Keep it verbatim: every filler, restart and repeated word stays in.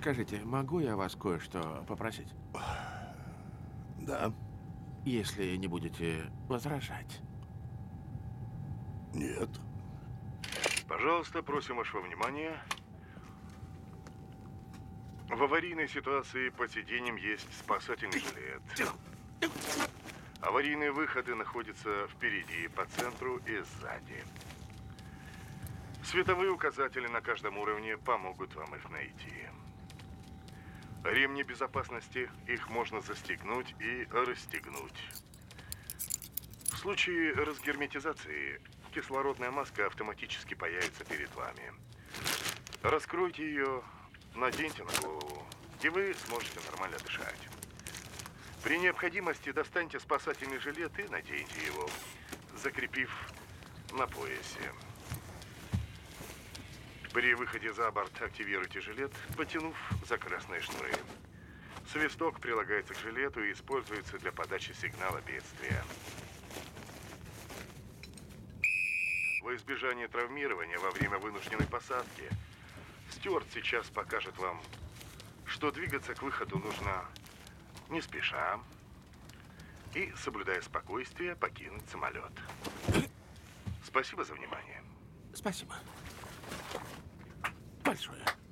Скажите, могу я вас кое-что попросить? Да. Если не будете возражать. Нет. Пожалуйста, просим вашего внимания. В аварийной ситуации под сиденьем есть спасательный жилет. Аварийные выходы находятся впереди, по центру и сзади. Световые указатели на каждом уровне помогут вам их найти. Ремни безопасности, их можно застегнуть и расстегнуть. В случае разгерметизации кислородная маска автоматически появится перед вами. Раскройте ее, наденьте на голову, и вы сможете нормально дышать. При необходимости достаньте спасательный жилет и наденьте его, закрепив на поясе. При выходе за борт активируйте жилет, потянув за красные шнуры. Свисток прилагается к жилету и используется для подачи сигнала бедствия. Во избежание травмирования во время вынужденной посадки, стюард сейчас покажет вам, что двигаться к выходу нужно не спеша и, соблюдая спокойствие, покинуть самолет. Спасибо за внимание. Спасибо. Большое.